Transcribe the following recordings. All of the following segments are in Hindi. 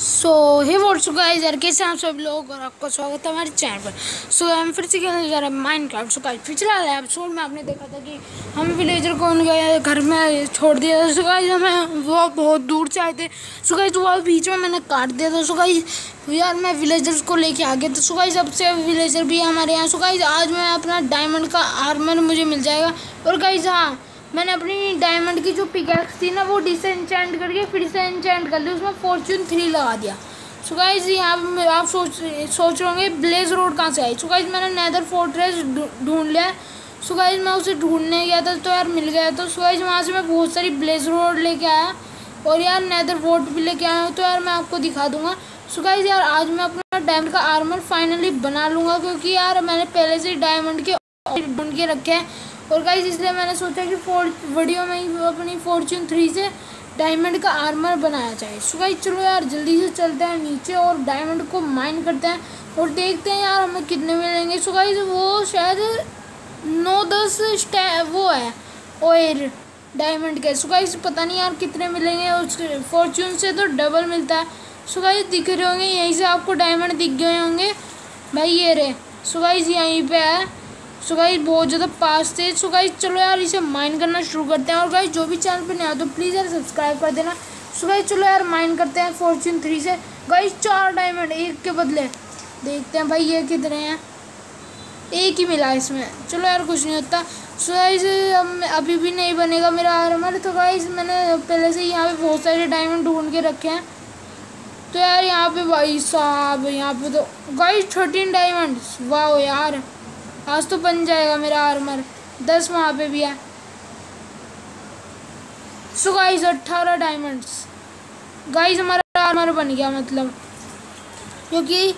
सो हे व्हाट्स अप गाइस, यार कैसे आप सब लोग, और आपका स्वागत है हमारे चैनल पर। हम फिर से खेलने जा रहे हैं माइनक्राफ्ट। गाइस पिछला एपिसोड में आपने देखा था कि हम विलेजर को उनके घर में छोड़ दिया था। गाइस हमें वो बहुत दूर से आए थे। गाइस वो बीच में मैंने काट दिया था। गाइस यार मैं विलेजर्स को लेके आ गया था। गाइस अब से विलेजर भी है हमारे यहाँ। गाइस आज मैं अपना डायमंड का आर्मर मुझे मिल जाएगा। और गाइस हाँ, मैंने अपनी डायमंड की जो पिकैक्स थी ना वो डिसएंचेंट करके फिर से एंचेंट कर ली, उसमें फॉर्च्यून 3 लगा दिया। सो गाइस यहाँ आप सोच रहे होंगे ब्लेज रोड कहाँ से आई। सो गाइस मैंने नेदर फोर्ट्रेस ढूंढ लिया। सो गाइस मैं उसे ढूंढने गया था तो यार मिल गया। तो सो गाइस वहाँ से मैं बहुत सारी ब्लेज रोड लेके आया और यार नेदर वोट भी लेके आया हूँ, तो यार मैं आपको दिखा दूंगा। सो गाइस यार आज मैं अपना डायमंड का आर्मर फाइनली बना लूँगा, क्योंकि यार मैंने पहले से ही डायमंड के ढूंढ के रखे हैं। और गाइस इसलिए मैंने सोचा कि वीडियो में ही अपनी फॉर्च्यून 3 से डायमंड का आर्मर बनाया जाए। सो गाइस चलो यार जल्दी से चलते हैं नीचे और डायमंड को माइन करते हैं और देखते हैं यार हमें कितने मिलेंगे। सो गाइस वो शायद 9-10 वो है ओयर डायमंड के। सो गाइस पता नहीं यार कितने मिलेंगे, उस फॉर्च्यून से तो डबल मिलता है। सो गाइस दिख रहे होंगे यहीं से आपको डायमंड दिख गए होंगे भाई, ये रहे। सो गाइस यहीं पे है। सो गाइस बहुत ज़्यादा पास थे। सो गाइस चलो यार इसे माइन करना शुरू करते हैं। और गाइस जो भी चैनल पे नया तो प्लीज़ यार सब्सक्राइब कर देना। सो गाइस चलो यार माइन करते हैं फॉर्च्यून 3 से। गाइस 4 डायमंड एक के बदले। देखते हैं भाई ये कितने हैं। एक ही मिला इसमें, चलो यार कुछ नहीं होता। सो गाइस अभी भी नहीं बनेगा मेरा आर्मर। तो गाइस मैंने पहले से यहाँ पे बहुत सारे डायमंड ढूंढ के रखे हैं। तो यार यहाँ पे भाई साहब यहाँ पे तो गाइस 13 डायमंड। वाह यार आज तो बन जाएगा मेरा आर्मर। 10 वहाँ पे भी है। So guys 18 diamonds. गाइस हमारा आर्मर बन गया, मतलब क्योंकि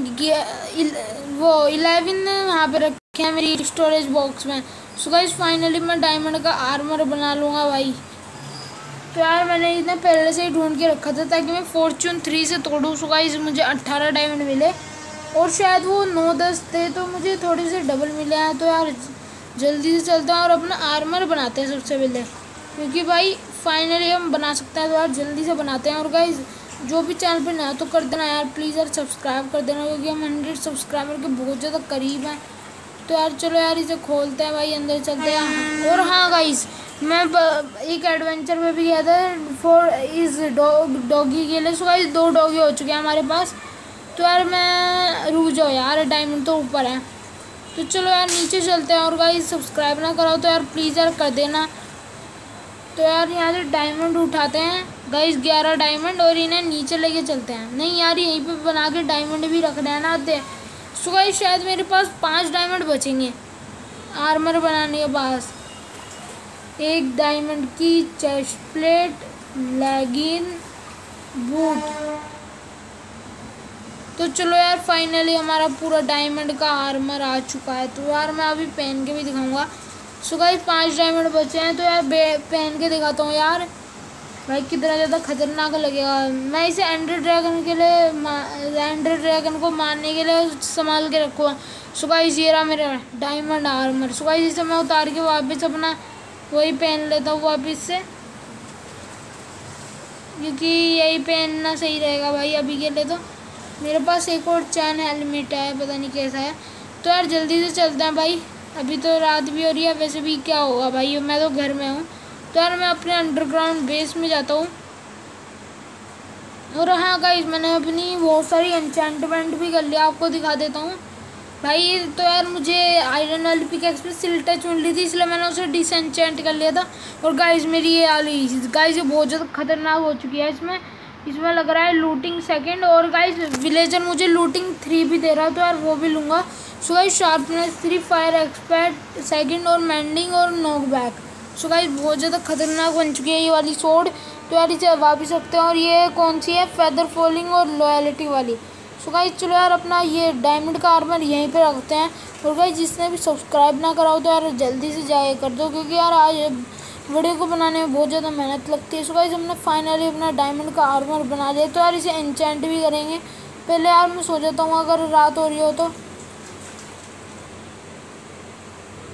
वो 11 वहाँ पे रखे हैं मेरी स्टोरेज बॉक्स में। सो गाइस फाइनली मैं डायमंड का आर्मर बना लूँगा भाई। तो यार मैंने इन्हें पहले से ही ढूंढ के रखा था ताकि मैं फॉर्च्यून 3 से तोड़ूँ। सो गाइस मुझे 18 डायमंड मिले और शायद वो 9-10 थे, तो मुझे थोड़े से डबल मिले हैं। तो यार जल्दी से चलते हैं और अपना आर्मर बनाते हैं सबसे पहले, क्योंकि भाई फाइनली हम बना सकते हैं। तो यार जल्दी से बनाते हैं। और गाइस जो भी चैनल पर नया तो कर देना यार प्लीज़ यार सब्सक्राइब कर देना, क्योंकि हम 100 सब्सक्राइबर के बहुत ज़्यादा करीब हैं। तो यार चलो यार इसे खोलते हैं भाई, अंदर चलते हैं। और हाँ गाइस मैं एक एडवेंचर में भी गया था फॉर इस डॉगी के लिए। सो गाइस 2 डॉगी हो चुके हैं हमारे पास। तो यार मैं रुक जाओ यार, डायमंड तो ऊपर है। तो चलो यार नीचे चलते हैं। और गाइस सब्सक्राइब ना कराओ तो यार प्लीज़ यार कर देना। तो यार यहाँ से डायमंड उठाते हैं गाइस 11 डायमंड और इन्हें नीचे लेके चलते हैं। नहीं यार यहीं पे बना के डायमंड भी रखना है ना आते। सो गाइस शायद मेरे पास 5 डायमंड बचेंगे आर्मर बनाने के पास। 1 डायमंड की चेस्ट प्लेट, लेगिन, बूट। तो चलो यार फाइनली हमारा पूरा डायमंड का आर्मर आ चुका है। तो यार मैं अभी पहन के भी दिखाऊंगा। सो गाइस 5 डायमंड बचे हैं, तो यार पहन के दिखाता हूँ यार भाई कितना ज़्यादा खतरनाक लगेगा। मैं इसे एंडर ड्रैगन के लिए एंडर ड्रैगन को मारने के लिए संभाल के रखूँगा। सो गाइस ये रहा मेरा डायमंड आर्मर। सो गाइस इसे मैं उतार के वापस अपना वही पहन लेता हूँ वापस से, क्योंकि यही पहनना सही रहेगा भाई अभी के लिए। तो मेरे पास एक और चैन हेलमेट है, पता नहीं कैसा है। तो यार जल्दी से चलते हैं भाई, अभी तो रात भी हो रही है। वैसे भी क्या होगा भाई, मैं तो घर में हूँ। तो यार मैं अपने अंडरग्राउंड बेस में जाता हूँ। और हाँ गाइस मैंने अपनी बहुत सारी एन्चेंटमेंट भी कर लिया, आपको दिखा देता हूँ भाई। तो यार मुझे आयरन वाली पिकैक्स पे सिल टच मिल रही थी, इसलिए मैंने उसे डिसएंचेंट कर लिया था। और गाइस मेरी ये वाली गाइस ये बहुत ज़्यादा खतरनाक हो चुकी है। इसमें लग रहा है लूटिंग सेकंड। और गाइस विलेजर मुझे लूटिंग 3 भी दे रहा है, तो यार वो भी लूँगा। So guys sharpness 3, fire aspect second और मैंडिंग और नॉक बैक। सो गाइस बहुत ज़्यादा खतरनाक बन चुकी है ये वाली सोड। तो यार इसे वापस रखते हैं। और ये कौन सी है, फेदर फॉलिंग और लॉयलिटी वाली। सो गाइस चलो यार अपना ये डायमंड का आर्मर यहीं पे रखते हैं। और गाइस जिसने भी सब्सक्राइब ना करा हो तो यार जल्दी से जाए कर दो, क्योंकि यार आज वीडियो को बनाने में बहुत ज़्यादा मेहनत लगती है। सो गाइस हमने फाइनली अपना डायमंड का आर्मर बना लिया। तो यार इसे एन्चेंट भी करेंगे। पहले यार मैं सो जाता हूँ अगर रात हो रही हो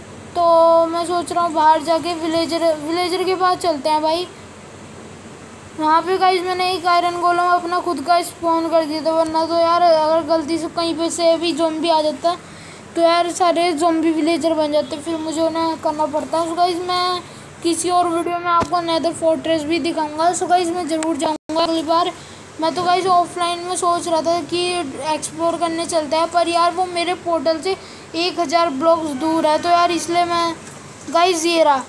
तो मैं सोच रहा हूँ बाहर जाके विलेजर के पास चलते हैं भाई। वहाँ पे गाइस मैंने एक आयरन गोलम अपना खुद का स्पॉन कर दिया था, वरना तो यार अगर गलती से कहीं पे से भी ज़ॉम्बी आ जाता तो यार सारे ज़ॉम्बी विलेजर बन जाते, फिर मुझे उन्हें करना पड़ता है। सो गाइस मैं किसी और वीडियो में आपको नेदर फोर्ट्रेस भी दिखाऊंगा। सो गाइस मैं ज़रूर जाऊँगा अगली बार। मैं तो गाइस ऑफलाइन में सोच रहा था कि एक्सप्लोर करने चलता है, पर यार वो मेरे पोर्टल से 1000 ब्लॉक्स दूर है, तो यार इसलिए मैं गाइस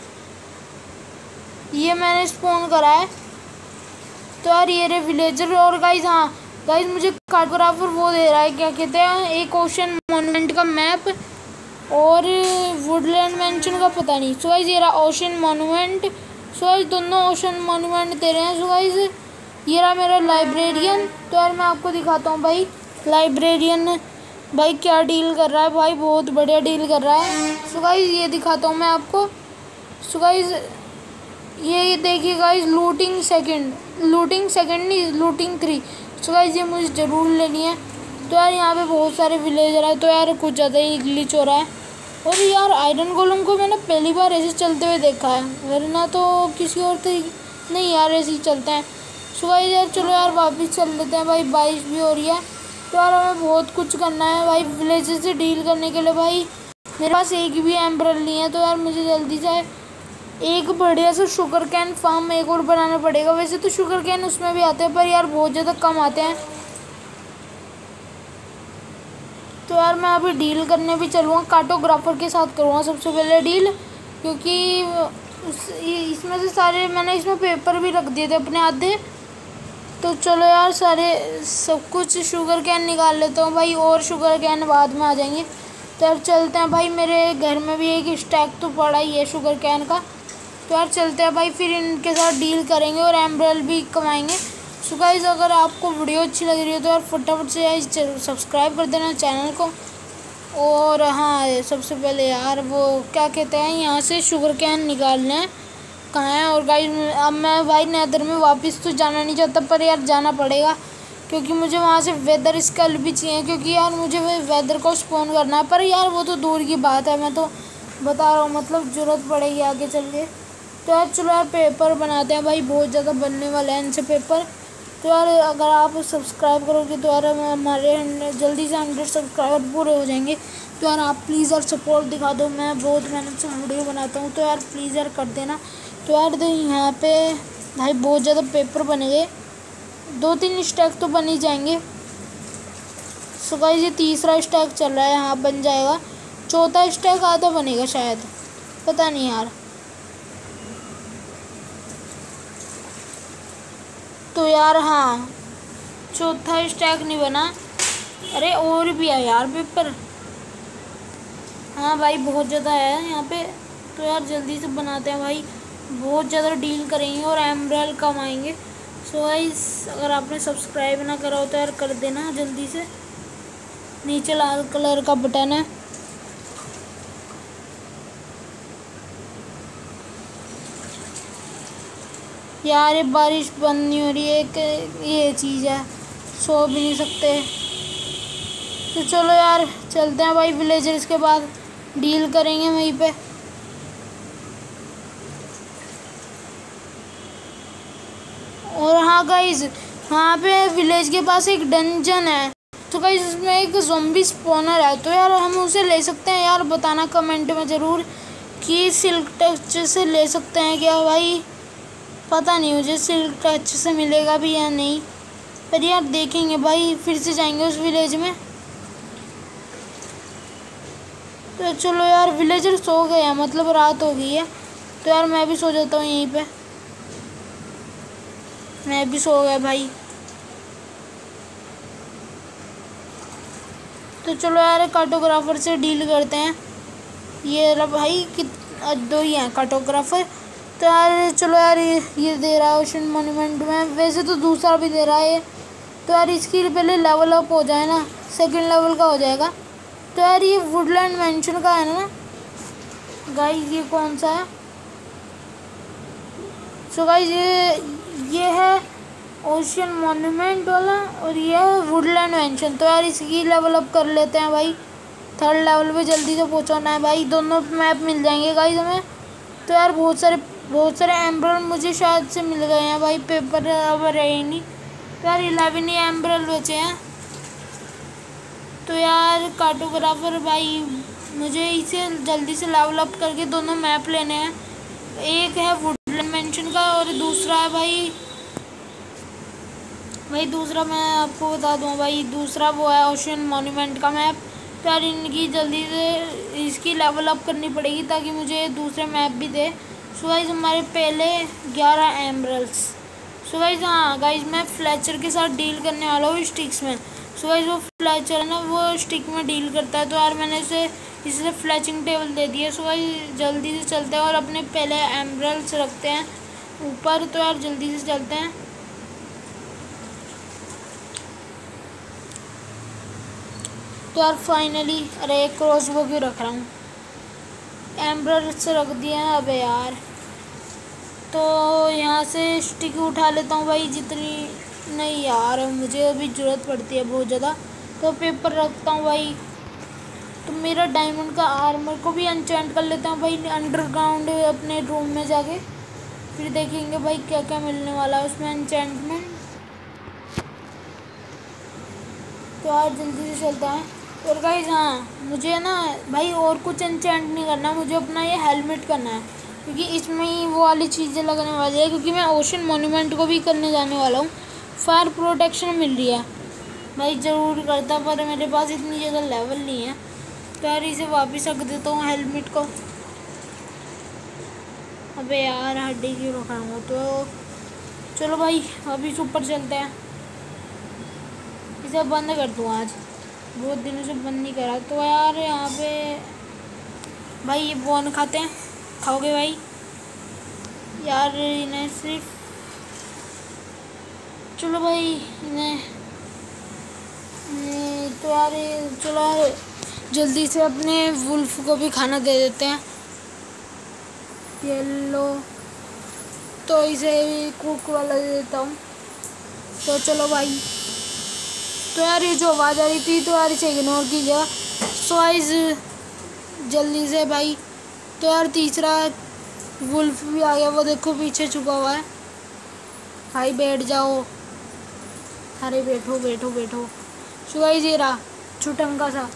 ये मैंने स्पॉन करा है। तो यार ये रे विलेजर। और गाइस हाँ गाइस मुझे कार्टोग्राफर वो दे रहा है, क्या कहते हैं, एक ओशन मॉन्यूमेंट का मैप और वुडलैंड मैंशन का पता नहीं। सो गाइस ये रहा ओशन मॉन्यूमेंट। सो गाइस दोनों ओशन मॉन्यूमेंट दे रहे हैं। सो गाइस ये रहा मेरा लाइब्रेरियन। तो यार मैं आपको दिखाता हूँ भाई लाइब्रेरियन भाई क्या डील कर रहा है, भाई बहुत बढ़िया डील कर रहा है। सो गाइस ये दिखाता हूँ मैं आपको। सो गाइस ये देखिए गाइस लूटिंग सेकंड नहीं, लूटिंग 3। सो गाइस ये मुझे ज़रूर लेनी है। तो यार यहाँ पे बहुत सारे विलेजर हैं, तो यार कुछ ज़्यादा ही ग्लिच हो रहा है। और यार आयरन गोलम को मैंने पहली बार ऐसे चलते हुए देखा है, वरना तो किसी और तरीके नहीं यार ऐसे ही चलते हैं। सो गाइस यार चलो यार वापस चल लेते हैं भाई, बारिश भी हो रही है। तो यार हमें बहुत कुछ करना है भाई विलेजर से डील करने के लिए। भाई मेरे पास एक भी एम्बरल नहीं है, तो यार मुझे जल्दी से एक बढ़िया सा शुगर कैन फार्म एक और बनाना पड़ेगा। वैसे तो शुगर कैन उसमें भी आते हैं, पर यार बहुत ज़्यादा कम आते हैं। तो यार मैं अभी डील करने भी चलूँगा, कार्टोग्राफर के साथ करूँगा सबसे पहले डील, क्योंकि इसमें से सारे मैंने इसमें पेपर भी रख दिए थे अपने आधे। तो चलो यार सब कुछ शुगर कैन निकाल लेता हूँ भाई, और शुगर कैन बाद में आ जाएंगे। तो यार चलते हैं भाई, मेरे घर में भी एक स्टैक तो पड़ा ही है शुगर कैन का। तो यार चलते हैं भाई, फिर इनके साथ डील करेंगे और एम्बरल भी कमाएंगे। सो गाइस अगर आपको वीडियो अच्छी लग रही है तो यार फटाफट से सब्सक्राइब कर देना चैनल को। और हाँ सबसे पहले यार वो क्या कहते हैं, यहाँ से शुगर कैन निकालना है, कहाँ है। और गाइस अब मैं भाई नेदर में वापस तो जाना नहीं चाहता, पर यार जाना पड़ेगा, क्योंकि मुझे वहाँ से वेदर स्कल भी चाहिए, क्योंकि यार मुझे वेदर को स्पॉन करना है। पर यार वो तो दूर की बात है, मैं तो बता रहा हूँ, मतलब ज़रूरत पड़ेगी आगे चल के। तो यार चलो यार पेपर बनाते हैं भाई, बहुत ज़्यादा बनने वाले हैं इनसे पेपर। तो यार अगर आप सब्सक्राइब करोगे तो यार हमारे जल्दी से 100 सब्सक्राइबर पूरे हो जाएंगे। तो यार आप प्लीज़ यार सपोर्ट दिखा दो, मैं बहुत मेहनत से वीडियो बनाता हूँ, तो यार प्लीज़ यार कर देना। तो यार यहाँ पे भाई बहुत ज़्यादा पेपर बनेंगे, 2-3 स्टैक तो बन ही जाएंगे। सो गाइस ये तीसरा स्टैक चल रहा है, हाँ बन जाएगा। चौथा स्टैक आधा बनेगा शायद, पता नहीं यार। तो यार हाँ चौथा स्टैक नहीं बना, अरे और भी है यार पेपर। हाँ भाई बहुत ज़्यादा है यहाँ पे। तो यार जल्दी से बनाते हैं भाई, बहुत ज़्यादा डील करेंगे और एम्बरल कमाएंगे। सो गाइस अगर आपने सब्सक्राइब ना करा हो तो यार कर देना जल्दी से, नीचे लाल कलर का बटन है। यार ये बारिश बंद नहीं हो रही है, एक ये चीज़ है, सो भी नहीं सकते। तो चलो यार चलते हैं भाई विलेजर्स के बाद डील करेंगे वहीं पे। और हाँ गाइस वहाँ पे विलेज के पास एक डंजन है, तो गाइस उसमें एक ज़ॉम्बी स्पॉनर है, तो यार हम उसे ले सकते हैं। यार बताना कमेंट में ज़रूर कि सिल्क टच से ले सकते हैं क्या भाई, पता नहीं मुझे सिल्क टच से मिलेगा भी या नहीं, पर यार देखेंगे भाई, फिर से जाएंगे उस विलेज में। तो चलो यार विलेजर सो गए हैं, मतलब रात हो गई है, तो यार मैं भी सो जाता हूँ यहीं पे, मैं भी सो गया भाई। तो चलो यार कार्टोग्राफर से डील करते हैं। ये रहा भाई कि 2 ही हैं कार्टोग्राफर। तो यार चलो यार ये दे रहा है ओशन मॉन्यूमेंट में, वैसे तो दूसरा भी दे रहा है। तो यार इसकी पहले लेवल अप हो जाए ना, सेकंड लेवल का हो जाएगा। तो यार ये वुडलैंड मैंशन का है ना गाइस, ये कौन सा है। सो गाइस ये है ओशन मॉन्यूमेंट वाला और ये है वुडलैंड मैंशन। तो यार इसकी लेवल अप कर लेते हैं भाई, 3rd लेवल पे जल्दी से पहुंचाना है भाई, दोनों मैप मिल जाएंगे गाइस हमें। तो यार बहुत सारे बहुत सारे एम्ब्रल मुझे शायद से मिल गए हैं भाई, पेपर अब रहे नहीं। तो यार 11 ही एम्ब्रल बचे हैं। तो यार कार्टोग्राफर भाई मुझे इसे जल्दी से लेवल अप करके दोनों मैप लेने हैं। एक है वुडलैंड मेंशन का और दूसरा है भाई दूसरा मैं आपको बता दूं भाई, दूसरा वो है ओशन मॉन्यूमेंट का मैप। तो यार इनकी जल्दी से इसकी लेवल अप करनी पड़ेगी ताकि मुझे दूसरे मैप भी दे। सो गाइस हमारे पहले 11 एमरल्ड्स। सो गाइस हाँ गाइस मैं फ्लेचर के साथ डील करने वाला हूँ स्टिक्स में। सो गाइस वो फ्लेचर है ना, वो स्टिक में डील करता है। तो यार मैंने इसे फ्लैचिंग टेबल दे दिया। सो गाइस जल्दी से चलते हैं और अपने पहले एमरल्ड्स रखते हैं ऊपर। तो यार जल्दी से चलते हैं। तो यार फाइनली, अरे एक क्रॉसबो क्यों रख रहा हूँ, एम्ब्रल से रख दिया है। अबे यार तो यहाँ से स्टिक उठा लेता हूँ भाई जितनी, नहीं यार मुझे अभी ज़रूरत पड़ती है बहुत ज़्यादा। तो पेपर रखता हूँ भाई। तो मेरा डायमंड का आर्मर को भी अनचेंट कर लेता हूँ भाई अंडरग्राउंड अपने रूम में जाके। फिर देखेंगे भाई क्या क्या मिलने वाला है उसमें एनचेंटमेंट। तो यार जल्दी से चलता है। और गाइस हाँ मुझे ना भाई और कुछ एनचेंट नहीं करना, मुझे अपना ये हेलमेट करना है क्योंकि इसमें ही वो वाली चीज़ें लगने वाली है। क्योंकि मैं ओशन मॉन्यूमेंट को भी करने जाने वाला हूँ। फायर प्रोटेक्शन मिल रही है भाई, ज़रूर करता, पर मेरे पास इतनी ज़्यादा लेवल नहीं है। तो यार इसे वापस रख देता हूँ हेलमेट को। अबे यार हड्डी क्यों रखा हूँ। तो चलो भाई अभी ऊपर चलते हैं। इसे बंद कर दूँ, आज बहुत दिनों से बंद नहीं करा। तो यार यहाँ पे भाई ये बोन खाते हैं, खाओगे भाई यार इन्हें सिर्फ, चलो भाई इन्हें। तो यार चलो यार जल्दी से अपने वुल्फ को भी खाना दे देते हैं। येलो तो इसे कुक वाला दे देता हूँ। तो चलो भाई, तो यार ये जो आवाज़ आ रही थी तो यार इसे इग्नोर कीजिएगा। सो गाइस जल्दी से भाई, तो यार तीसरा वुल्फ भी आ गया, वो देखो पीछे छुपा हुआ है। भाई बैठ जाओ, अरे बैठो बैठो बैठो। सो गाइस ये रहा छुटंका सा।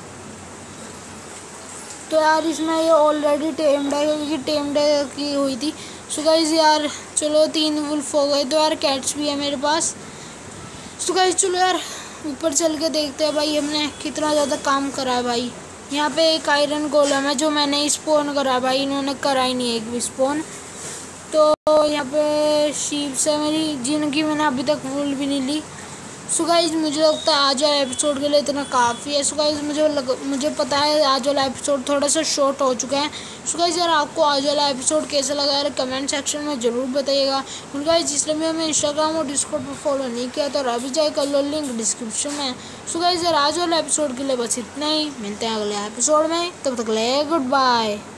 तो यार इसमें ये ऑलरेडी टेम्ड है क्योंकि टेम्ड की हुई थी। सो गाइस यार चलो 3 वुल्फ हो गए। तो यार कैट्स भी है मेरे पास। सो गाइस चलो यार ऊपर चल के देखते हैं भाई हमने कितना ज़्यादा काम करा है भाई। यहाँ पे एक आयरन गोलम है जो मैंने स्पॉन करा है भाई, इन्होंने करा ही नहीं एक भी स्पॉन। तो यहाँ पे शीप्स है मेरी जिनकी मैंने अभी तक वूल भी नहीं ली। सो गाइस मुझे लगता है आज वाला एपिसोड के लिए इतना काफ़ी है। सो गाइस मुझे पता है आज वाला एपिसोड थोड़ा सा शॉर्ट हो चुका है। सो गाइस यार आपको आज वाला एपिसोड कैसा लगा यार कमेंट सेक्शन में ज़रूर बताइएगा। और गाइस जिसने भी हमें इंस्टाग्राम और डिस्कॉर्ड पर फॉलो नहीं किया तो अभी जाए कर लो, लिंक डिस्क्रिप्शन में। सो गाइस यार आज वाला एपिसोड के लिए बस इतना ही, मिलते हैं अगले एपिसोड में, तब तक ले गुड बाय।